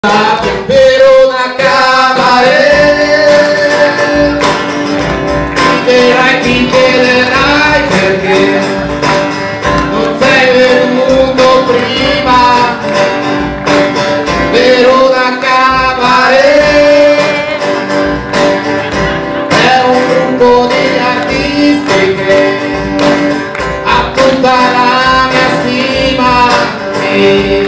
Verona Cabaret, ti chiederai perché non sei venuto prima. Verona Cabaret è un gruppo di artisti che ha tutta la mia stima e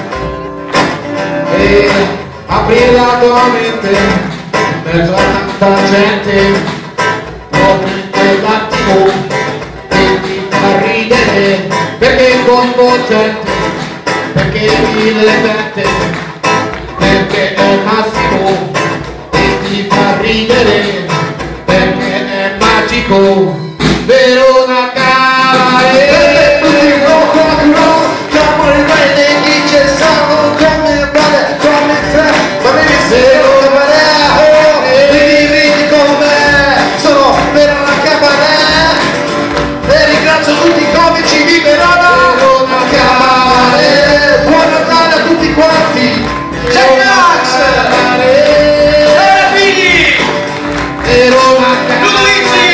apri la tua mente in mezzo a tanta gente, apri quell'attimo e ti fa ridere perché è coinvolgente, perché è divertente, perché è massimo e ti fa ridere perché è magico. Verona Cabaret. Tutti i comici di Verona Cabaret. Buon Natale a tutti quanti. J-Max, Figli, Ludovici,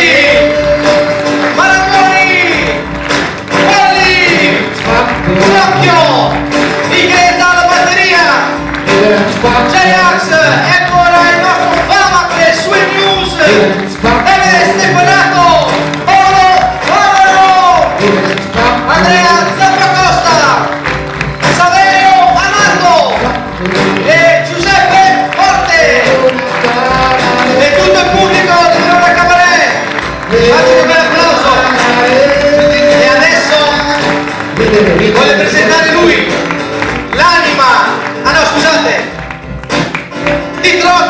Marangoni, Polli, Flocchio, Igreta alla batteria, J-Max, ecco ora il nostro Famac Swing News, Davide Stefanato, Andrea Zappacosta, Saverio Amato e Giuseppe Forte e tutto il pubblico di Verona Cabaret. Faccio un bel applauso. E adesso voglio presentare lui, l'anima, ah no scusate, di Troia.